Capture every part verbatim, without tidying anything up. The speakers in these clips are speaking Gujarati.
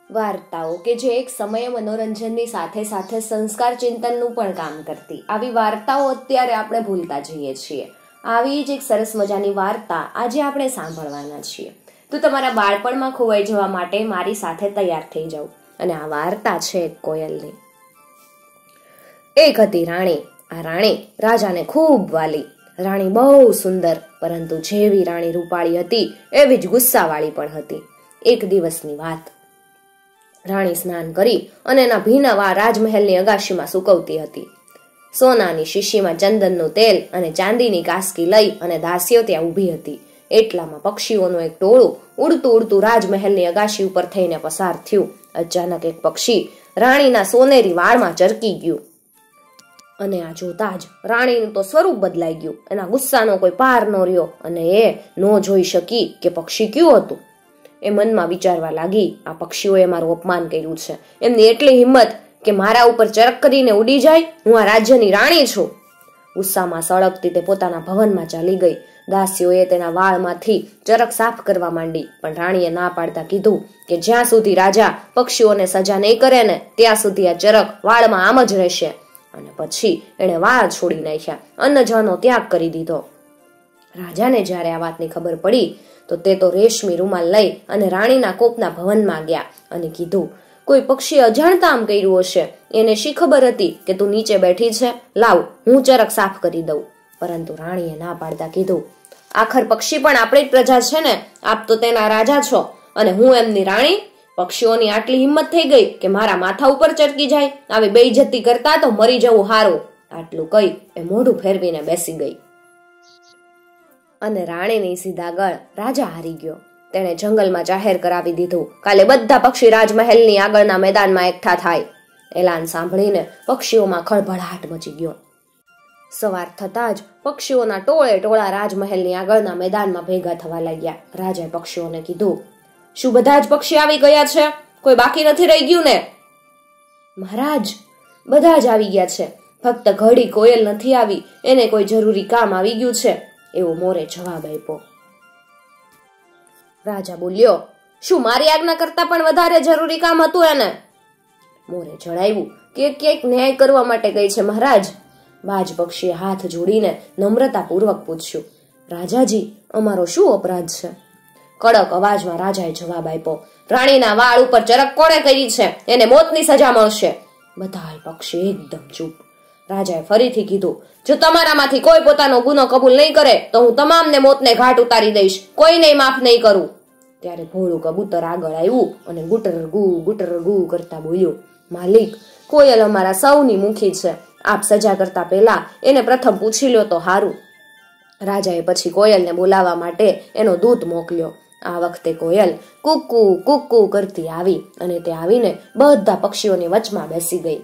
વાર્તાઓ કે જે એક સમયે મનોરંજનની સાથે સાથે સંસ્કાર ચિંતનનું પણ કામ કરતી, આવી વાર્તાઓ અત્યારે આપણે ભૂલતા જઈએ છીએ. આવી જ એક સરસ મજાની વાર્તા આજે આપણે સાંભળવાના છીએ. તો તમારા બાળપણમાં ખોવાઈ જવા માટે મારી સાથે તૈયાર થઈ જાઓ. અને આ વાર્તા છે કોયલની. એક હતી રાણી. આ રાણી રાજાને ખૂબ વાલી. રાણી બહુ સુંદર, પરંતુ જેવી રાણી રૂપાળી હતી એવી જ ગુસ્સાવાળી પણ હતી. એક દિવસની વાત. રાણી સ્નાન કરી અને એના ભીના વાળ રાજમહેલની અગાશીમાં સૂકવતી હતી. સોનાની શીશીમાં ચંદનનું તેલ અને ચાંદીની કાસ્કી લઈ અને દાસીઓ ત્યાં ઊભી હતી. એટલામાં પક્ષીઓનું એક ટોળું ઉડતું ઉડતું રાજમહેલની અગાશી ઉપર થઈને પસાર થયું. અચાનક એક પક્ષી રાણીના સોનેરી વાળમાં ચરકી ગયું અને આ જોતા જ રાણીનું તો સ્વરૂપ બદલાઈ ગયું. એના ગુસ્સાનો કોઈ પાર ન રહ્યો અને એ ન જોઈ શકી કે પક્ષી કયું હતું. એ મનમાં વિચારવા લાગી, આ પક્ષીઓએ મારું અપમાન કર્યું છે. એમની એટલી હિંમત કે મારા ઉપર ચરક કરીને ઉડી જાય. હું આ રાજ્યની રાણી છું. ગુસ્સામાં સળગતી તે પોતાના ભવનમાં ચાલી ગઈ. દાસીઓએ તેના વાળમાંથી ચરક સાફ કરવા માંડી, પણ રાણીએ ના પાડતા કીધું કે જ્યાં સુધી રાજા પક્ષીઓને સજા નહીં કરે ને ત્યાં સુધી આ ચરક વાળમાં આમ જ રહેશે. અને પછી એણે વાળ છોડી નાખ્યા, અન્નજળનો ત્યાગ કરી દીધો. રાજાને જ્યારે આ વાતની ખબર પડી તો તે તો રેશમી રૂમાલ લઈ અને રાણીના કોપના ભવનમાં ગયા અને કીધું, કોઈ પક્ષી અજાણતા આમ કર્યું હશે. એને શી ખબર હતી કે તું નીચે બેઠી છે? લાવ, હું ચરક સાફ કરી દઉં. પરંતુ રાણીએ ના પાડતા કીધું, આખર પક્ષી પણ આપણી જ પ્રજા છે ને. આપ તો તેના રાજા છો અને હું એમની રાણી. પક્ષીઓની આટલી હિંમત થઈ ગઈ કે મારા માથા ઉપર ચરકી જાય. આવી બેઇજ્જતી કરતા તો મરી જવું હારું. આટલું કહી એ મોઢું ફેરવીને બેસી ગઈ. અને રાણીની સીધા ગળ રાજા હારી ગયો. તેણે જંગલમાં જાહેર કરાવી દીધું, કાલે બધા પક્ષી રાજમહેલની આગળના મેદાનમાં એકઠા થાય. એલાન સાંભળીને પક્ષીઓમાં ખળભળાટ મચી ગયો. સવાર થતા જ પક્ષીઓના ટોળે ટોળા રાજમહેલની આગળના મેદાનમાં ભેગા થવા લાગ્યા. રાજાએ પક્ષીઓને કીધું, શું બધા જ પક્ષી આવી ગયા છે? કોઈ બાકી નથી રહી ગયું ને? મહારાજ, બધા જ આવી ગયા છે. ફક્ત ઘડી કોયલ નથી આવી. એને કોઈ જરૂરી કામ આવી ગયું છે, એવો મોરે જવાબ આપ્યો. રાજા બોલ્યો, શું મારી આજ્ઞા કરતા પણ વધારે જરૂરી કામ હતું એને? મોરે જણાવ્યું કે ક્યાંક ન્યાય કરવા માટે ગઈ છે મહારાજ. બાજ પક્ષીએ હાથ જોડીને નમ્રતાપૂર્વક પૂછ્યું, રાજાજી, અમારો શું અપરાધ છે? કડક અવાજમાં રાજાએ જવાબ આપ્યો, રાણીના વાળ ઉપર ચરક કોણે કરી છે? એને મોતની સજા મળશે. બધા પક્ષી એકદમ ચૂપ. રાજાએ ફરીથી કીધું, જો તમારામાંથી કોઈ પોતાનો ગુનો કબૂલ નહીં કરે તો હું તમામને મોતને ઘાટ ઉતારી દઈશ. કોઈને માફ નહીં કરું. ત્યારે ભોળું કબૂતર આગળ આવ્યું અને ગુટર ગુ ગુટર ગુ કરતા બોલ્યું, માલિક, કોયલ અમારા સૌની મુખી છે. આપ સજા કરતા પહેલા એને પ્રથમ પૂછી લ્યો તો હારું. રાજાએ પછી કોયલને બોલાવવા માટે એનો દૂત મોકલ્યો. આ વખતે કોયલ કુક્કુ કુક્કુ કરતી આવી અને તે આવીને બધા પક્ષીઓની વચમાં બેસી ગઈ.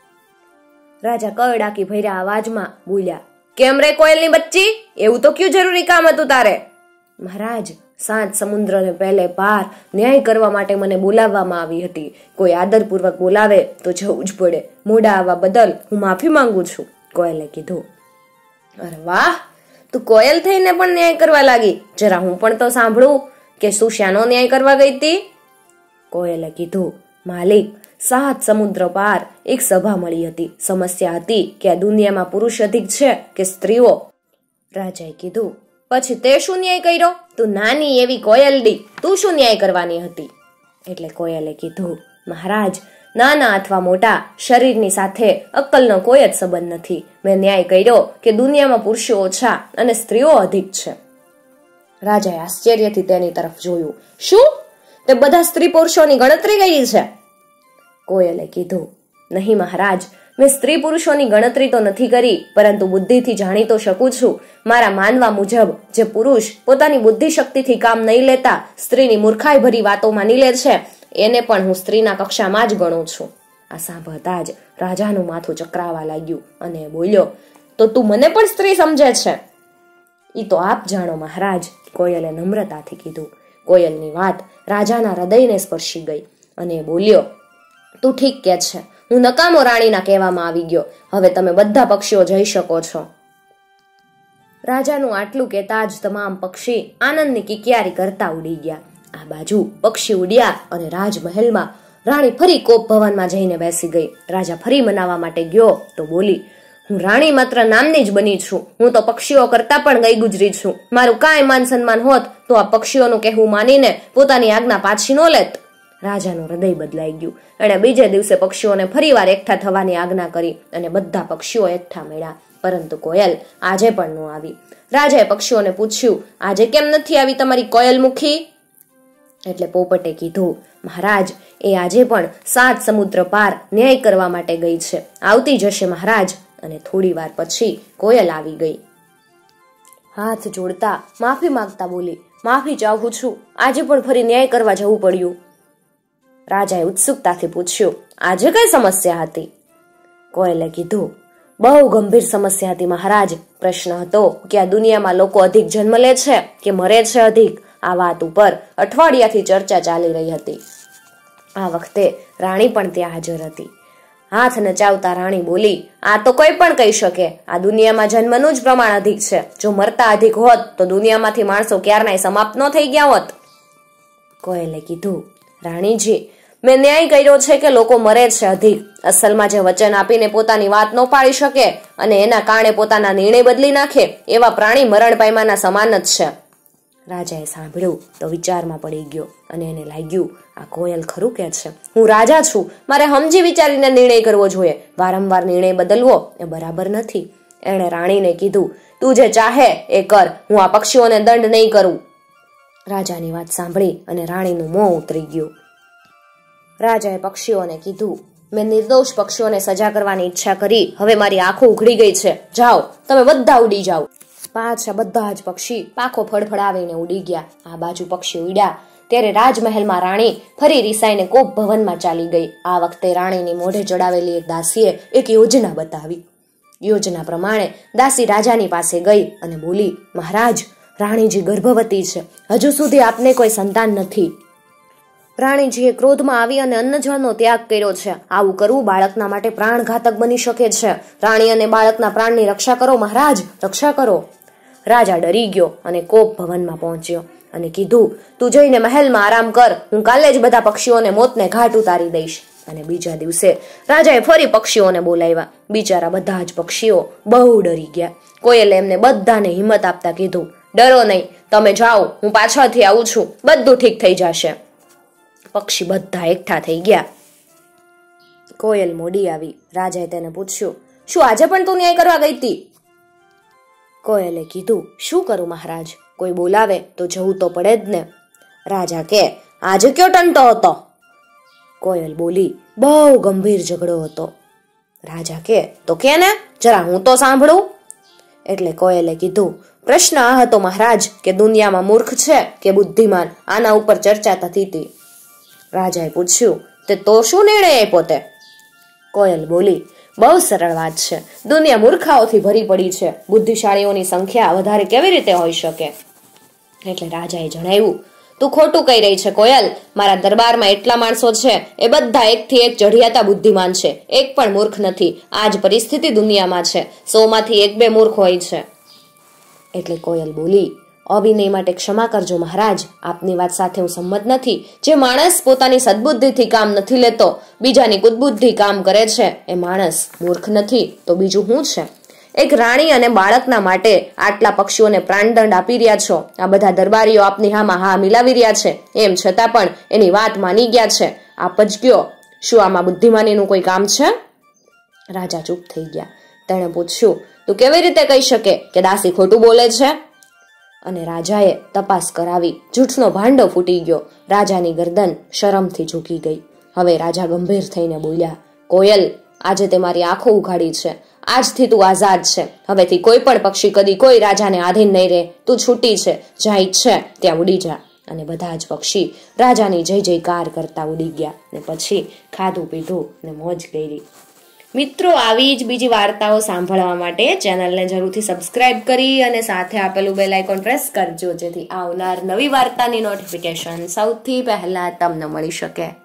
રાજા કરડાકી ભર્યા અવાજમાં બોલ્યા, કેમ રે કોયલની બચ્ચી, એવું તો ક્યું જરૂરી કામ હતું તારે? મહારાજ, સાત સમુદ્રને પહેલે પાર ન્યાય કરવા માટે મને બોલાવવામાં આવી હતી. કોઈ આદરપૂર્વક બોલાવે તો જવું જ પડે. મોડા આવવા બદલ હું માફી માંગુ છું, કોયલે કીધું. અરે વાહ, તું કોયલ થઈને પણ ન્યાય કરવા લાગી. જરા હું પણ તો સાંભળું કે શું શાનો ન્યાય કરવા ગઈ હતી? કોયલે કીધું, માલિક, સાત સમુદ્ર પાર એક સભા મળી હતી. સમસ્યા હતી કે આ દુનિયામાં પુરુષ અધિક છે કે સ્ત્રીઓ? રાજાએ કીધું, પછી તે શું ન્યાય કર્યો? તું નાની એવી કોયલડી, તું શું ન્યાય કરવાની હતી? એટલે કોયલે કીધું, મહારાજ, નાના અથવા મોટા, શરીરની સાથે અક્કલનો કોઈ જ સંબંધ નથી. મેં ન્યાય કર્યો કે દુનિયામાં પુરુષો ઓછા અને સ્ત્રીઓ અધિક છે. રાજાએ આશ્ચર્યથી તેની તરફ જોયું. શું તે બધા સ્ત્રી પુરુષોની ગણતરી કરી છે? કોયલે કીધું, નહીં મહારાજ, મેં સ્ત્રી પુરુષોની ગણતરી તો નથી કરી, પરંતુ બુદ્ધિથી જાણી તો શકું છું. મારા માનવા મુજબ જે પુરુષ પોતાની બુદ્ધિ શક્તિથી કામ નહીં લેતા સ્ત્રીની મૂર્ખાઈ ભરી વાતોમાં નીલે છે, એને પણ હું સ્ત્રીના કક્ષામાં જ ગણું છું. આ સાંભળતા જ રાજાનું માથું ચકરાવા લાગ્યું અને બોલ્યો, તો તું મને પણ સ્ત્રી સમજે છે? ઈ તો આપ જાણો મહારાજ, કોયલે નમ્રતાથી કીધું. કોયલની વાત રાજાના હૃદયને સ્પર્શી ગઈ અને બોલ્યો, તું ઠીક કે છે. હું નકામો રાણીના કહેવામાં આવી ગયો. હવે તમે બધા પક્ષીઓ જઈ શકો છો. રાજાનું આટલું કહેતા જ તમામ પક્ષી આનંદની કિકિયારી કરતા ઉડી ગયા. આ બાજુ પક્ષી ઉડ્યા અને રાજમહેલમાં રાણી ફરી કોપ ભવનમાં જઈને બેસી ગઈ. રાજા ફરી મનાવવા માટે ગયો તો બોલી, હું રાણી માત્ર નામની જ બની છું. હું તો પક્ષીઓ કરતા પણ ગઈ ગુજરી છું. મારું કાંઈ માન સન્માન હોત તો આ પક્ષીઓનું કહેવું માનીને પોતાની આજ્ઞા પાછી ન લેત. રાજાનું હૃદય બદલાઈ ગયું. એણે બીજે દિવસે પક્ષીઓને ફરીવાર એકઠા થવાની આજ્ઞા કરી અને બધા પક્ષીઓ એકઠા મળ્યા. પરંતુ કોયલ આજે પણ ન આવી. રાજાએ પક્ષીઓને પૂછ્યું, આજે કેમ નથી આવી તમારી કોયલ મુખી? એટલે પોપટે કીધું, મહારાજ, એ આજે પણ સાત સમુદ્ર પાર ન્યાય કરવા માટે ગઈ છે. આવતી જશે મહારાજ. અને થોડી વાર પછી કોયલ આવી ગઈ. હાથ જોડતા માફી માંગતા બોલી, માફી ચાહું છું. આજે પણ ફરી ન્યાય કરવા જવું પડ્યું. રાજાએ ઉત્સુકતાથી પૂછ્યું, આજે કઈ સમસ્યા હતી? કોયલે કીધું, બહુ ગંભીર સમસ્યા હતી મહારાજ. પ્રશ્ન હતો કે આ દુનિયામાં લોકો અધિક જન્મ લે છે કે મરે છે અધિક. આ વાત ઉપર અઠવાડિયાથી ચર્ચા ચાલી રહી હતી. આ વખતે રાણી પણ ત્યાં હાજર હતી. હાથ નચાવતા રાણી બોલી, આ તો કોઈ પણ કહી શકે. આ દુનિયામાં જન્મનું જ પ્રમાણ અધિક છે. જો મરતા અધિક હોત તો દુનિયામાંથી માણસો ક્યારનાય સમાપ્ત ન થઈ ગયા હોત. કોયલે કીધું, રાણીજી, મેં ન્યાય કર્યો છે કે લોકો મરે છે અધિક. અસલમાં જે વચન આપીને પોતાની વાત ન પાડી શકે અને એના કારણે પોતાના નિર્ણય બદલી નાખે એવા પ્રાણી મરણ પામ્યાના સમાન જ છે. રાજાએ સાંભળ્યું તો વિચારમાં પડી ગયો અને એને લાગ્યું, આ કોયલ ખરું કે છે. હું રાજા છું, મારે સમજી વિચારીને નિર્ણય કરવો જોઈએ. વારંવાર નિર્ણય બદલવો એ બરાબર નથી. એણે રાણીને કીધું, તું જે ચાહે એ કર, હું આ પક્ષીઓને દંડ નહીં કરું. રાજાની વાત સાંભળી અને રાણીનું મોં ઉતરી ગયું. રાજાએ પક્ષીઓને કીધું, મેં નિર્દોષ પક્ષીઓને સજા કરવાની ઈચ્છા કરી. હવે મારી આંખો ઉઘડી ગઈ છે. જાઓ, તમે બધા ઉડી જાઓ. પાછા બધા જ પક્ષી પાંખો ફડફડાવીને ઉડી ગયા. આ બાજુ પક્ષી ઉડ્યા ત્યારે રાજમહેલમાં રાણી ફરી રીસાઈને કોપ ભવનમાં ચાલી ગઈ. આ વખતે રાણીની મોઢે ચડાવેલી એક દાસીએ એક યોજના બતાવી. યોજના પ્રમાણે દાસી રાજાની પાસે ગઈ અને બોલી, મહારાજ, રાણીજી ગર્ભવતી છે. હજુ સુધી આપને કોઈ સંતાન નથી. રાણીજીએ ક્રોધમાં આવી અને અન્નજળનો ત્યાગ કર્યો છે. આવું કરવું બાળકના માટે પ્રાણઘાતક બની શકે છે. રાણી અને બાળકના પ્રાણની રક્ષા કરો મહારાજ, રક્ષા કરો. રાજા ડરી ગયો અને કોપ ભવનમાં પહોંચ્યો અને કીધું, તું જઈને મહેલમાં આરામ કર. હું કાલે જ બધા પક્ષીઓને મોતને ઘાટ ઉતારી દઈશ. અને બીજા દિવસે રાજાએ ફરી પક્ષીઓને બોલાવ્યા. બિચારા બધા જ પક્ષીઓ બહુ ડરી ગયા. કોયલે એમને બધાને હિંમત આપતા કીધું, ડરો નહીં, તમે જાઓ, હું પાછળથી આવું છું, બધું ઠીક થઈ જશે. પક્ષી બધા એકઠા થઈ ગયા. કોયલ મોડી આવી. રાજાએ તેને પૂછ્યું, શું આજે પણ તું ન્યાય કરવા ગઈ હતી? કોયલે કીધું, શું કરું મહારાજ, કોઈ બોલાવે તો જવું તો પડે જ ને. રાજા કે, આજે કયો ટંટો હતો? કોયલ બોલી, બહુ ગંભીર ઝઘડો હતો. રાજા કે, તો કે ને, જરા હું તો સાંભળું. એટલે કોયલે કીધું, પ્રશ્ન આ હતો મહારાજ કે દુનિયામાં મૂર્ખ છે કે બુદ્ધિમાન, આના ઉપર ચર્ચા થતી હતી. રાજાએ પૂછ્યું, તે તો શું નિર્ણય આપ્યો તે? કોયલ બોલી, બહુ સરળ વાત છે. દુનિયા મૂર્ખાઓથી ભરી પડી છે. બુદ્ધિશાળીઓની સંખ્યા વધારે કેવી રીતે હોઈ શકે? એટલે રાજાએ જણાવ્યું, તું ખોટું કહી રહી છે કોયલ. મારા દરબારમાં એટલા માણસો છે, એ બધા એકથી એક ચઢિયાતા બુદ્ધિમાન છે. એક પણ મૂર્ખ નથી. આ જ પરિસ્થિતિ દુનિયામાં છે. સો માંથી એક બે મૂર્ખ હોય છે. એટલે કોયલ બોલી, અવિનય માટે ક્ષમા કરજો મહારાજ, આપની વાત સાથે હું સંમત નથી. જે માણસ પોતાની સદબુદ્ધિથી કામ નથી લેતો, બીજાની કુદબુદ્ધિ કામ કરે છે, એ માણસ મૂર્ખ નથી તો બીજું શું છે? એક રાણી અને બાળકના માટે આટલા પક્ષીઓને પ્રાણદંડ આપી રહ્યા છો. આ બધા દરબારીઓ આપની હામાં હા મિલાવી રહ્યા છે, એમ છતાં પણ એની વાત માની ગયા છે. આપ જ કયો, શું આમાં બુદ્ધિમાનીનું કોઈ કામ છે? રાજા ચૂપ થઈ ગયા. તેણે પૂછ્યું, તું કેવી રીતે કહી શકે કે દાસી ખોટું બોલે છે? અને રાજાએ તપાસ કરાવી. જૂઠનો ભાંડો ફૂટી ગયો. રાજાની ગરદન શરમથી ઝૂકી ગઈ. હવે રાજા ગંભીર થઈને બોલ્યા, કોયલ, આજે તે મારી આંખો ઉઘાડી છે. આજથી તું આઝાદ છે. હવેથી કોઈ પણ પક્ષી કદી કોઈ રાજાને આધીન નહીં રહે. તું છૂટી છે. જ્યાં ઈચ્છે ત્યાં ઉડી જા. અને બધા જ પક્ષી રાજાની જય જયકાર કરતા ઉડી ગયા. ને પછી ખાધું પીધું ને મોજ કરી. મિત્રો, આવી જ બીજી વાર્તાઓ સાંભળવા માટે ચેનલને જરૂરથી સબસ્ક્રાઇબ કરી અને સાથે આપેલું બેલ આઇકોન પ્રેસ કરજો, જેથી આવનાર નવી વાર્તાની નોટિફિકેશન સૌથી પહેલા તમને મળી શકે.